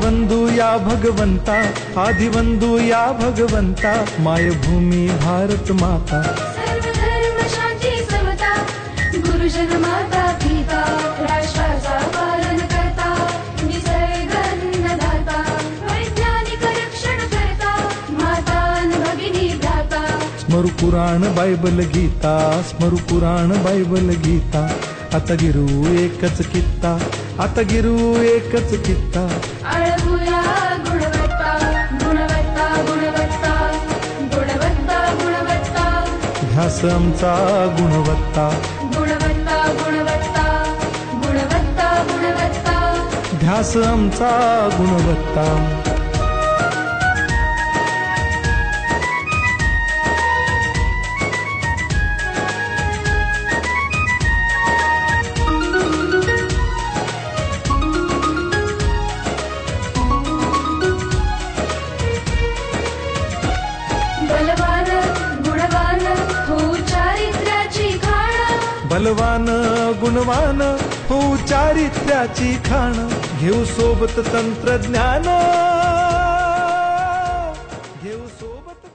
आदिवंदू या भगवंता, आदिवंदू या भगवंता, मायभूमी भारत माता. सर्व धर्म शांती समता, गुरुजन माता पिता, राष्ट्राचा पालन करता, निसर्ग अन्नदाता, वैज्ञानिक रक्षण करता, माता अन भगिनी भ्राता. स्मरू पुराण बायबल गीता, स्मरू पुराण बायबल गीता. आता गिरू एकच कित्ता, आता गिरू एकच कित्ता. आळवूया गुणवत्ता, गुणवत्ता, गुणवत्ता, गुणवत्ता, गुणवत्ता. ध्यास आमचा गुणवत्ता, गुणवत्ता, गुणवत्ता, गुणवत्ता, गुणवत्ता. ध्यास आमचा गुणवत्ता. बलवान गुणवान हो चारित्र्याची खाण, बलवान गुणवान हो चारित्र्याची खाण. घेऊ सोबत तंत्रज्ञान, घेऊ सोबत